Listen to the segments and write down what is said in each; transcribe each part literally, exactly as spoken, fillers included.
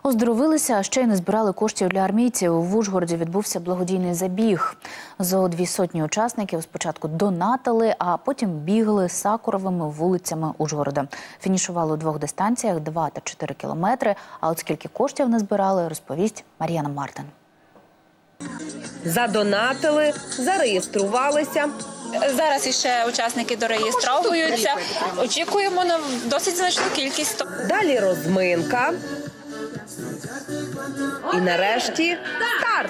Оздоровилися, а ще й не збирали коштів для армійців. В Ужгороді відбувся благодійний забіг. Зо дві сотні учасників спочатку донатили, а потім бігли сакуровими вулицями Ужгорода. Фінішували у двох дистанціях – два та чотири кілометри. А от скільки коштів не збирали, розповість Мар'яна Мартин. Задонатили, зареєструвалися. Зараз іще учасники дореєстровуються. Очікуємо на досить значну кількість. Далі розминка. І нарешті старт!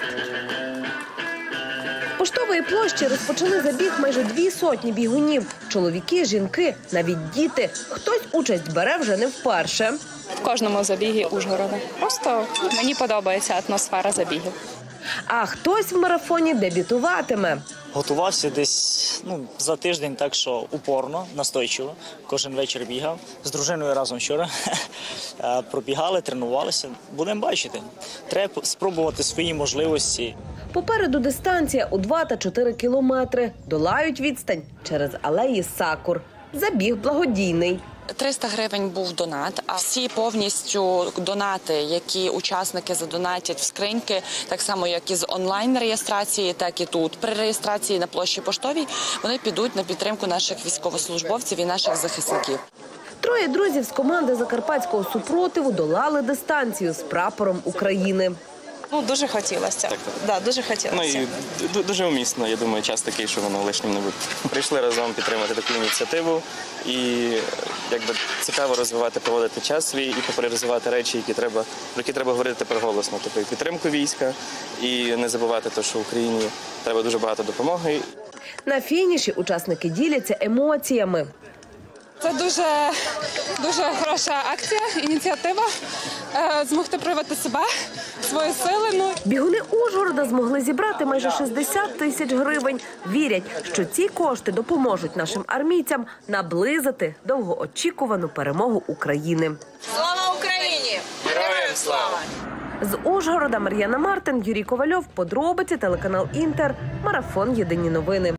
З Поштової площі розпочали забіг майже дві сотні бігунів. Чоловіки, жінки, навіть діти. Хтось участь бере вже не вперше. В кожному забігі Ужгорода. Просто мені подобається атмосфера забігів. А хтось в марафоні дебютуватиме. Готувався десь ну, за тиждень, так що упорно, настойчиво. Кожен вечір бігав. З дружиною разом вчора пробігали, тренувалися. Будемо бачити. Треба спробувати свої можливості. Попереду дистанція у два та чотири кілометри. Долають відстань через алеї сакур. Забіг благодійний. триста гривень був донат, а всі повністю донати, які учасники задонатять в скриньки, так само як і з онлайн-реєстрації, так і тут при реєстрації на площі Поштовій, вони підуть на підтримку наших військовослужбовців і наших захисників. Троє друзів з команди Закарпатського супротиву долали дистанцію з прапором України. Ну, дуже хотілося. Так, так. Да, дуже хотілося. Ну, і дуже умісно, я думаю, час такий, що воно лишнім не буде. Прийшли разом підтримати таку ініціативу і якби цікаво розвивати, проводити час свій і популяризувати речі, які треба, про які треба говорити приголосно. Тобто і підтримку війська, і не забувати те, що в Україні треба дуже багато допомоги. На фініші учасники діляться емоціями. Це дуже, дуже хороша акція, ініціатива. Змогти проявити себе, свої сили. Ну. Бігуни Ужгорода змогли зібрати майже шістдесят тисяч гривень. Вірять, що ці кошти допоможуть нашим армійцям наблизити довгоочікувану перемогу України. Слава Україні! Героям слава! З Ужгорода Мар'яна Мартин, Юрій Ковальов, подробиці, телеканал Інтер, марафон «Єдині новини».